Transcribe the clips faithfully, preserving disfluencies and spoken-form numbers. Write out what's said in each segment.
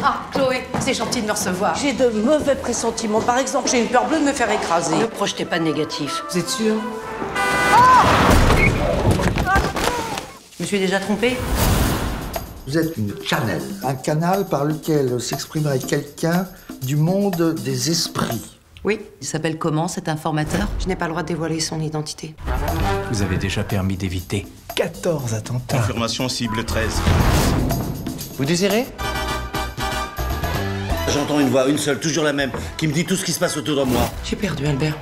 Ah, Chloé, c'est gentil de me recevoir. J'ai de mauvais pressentiments. Par exemple, j'ai une peur bleue de me faire écraser. Ne projetez pas de négatif. Vous êtes sûr? Je me suis déjà trompée? Vous êtes une channel. Un canal par lequel s'exprimerait quelqu'un du monde des esprits. Oui. Il s'appelle comment, cet informateur? Je n'ai pas le droit de dévoiler son identité. Vous avez déjà permis d'éviter quatorze attentats. Confirmation cible treize. Vous désirez? J'entends une voix, une seule, toujours la même, qui me dit tout ce qui se passe autour de moi. J'ai perdu Albert.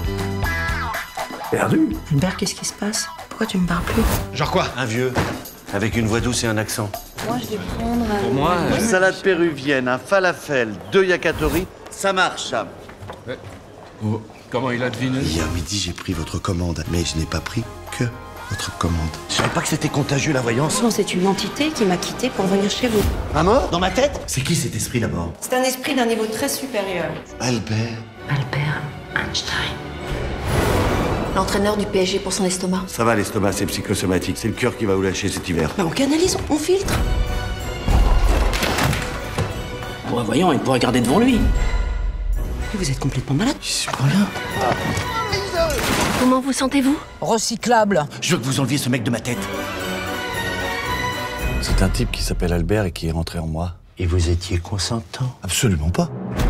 Perdu? Albert, qu'est-ce qui se passe? Pourquoi tu me parles plus? Genre quoi? Un vieux, avec une voix douce et un accent. Moi, je vais prendre... Pour moi, euh, Une salade péruvienne, un falafel, deux yakitori, ça marche, ça. oh, comment il a deviné? Hier midi, j'ai pris votre commande, mais je n'ai pas pris que votre commande. Je savais pas que c'était contagieux, la voyance. Non, c'est une entité qui m'a quitté pour venir chez vous. Un mort? Dans ma tête? C'est qui cet esprit, d'abord? C'est un esprit d'un niveau très supérieur. Albert. Albert Einstein. L'entraîneur du P S G pour son estomac. Ça va, l'estomac, c'est psychosomatique. C'est le cœur qui va vous lâcher cet hiver. Bah, on canalise, on filtre. Bon, voyons, il pourrait regarder devant lui. Mais vous êtes complètement malade. Je suis pour rien. Comment vous sentez-vous? Recyclable. Je veux que vous enleviez ce mec de ma tête. C'est un type qui s'appelle Albert et qui est rentré en moi. Et vous étiez consentant? Absolument pas.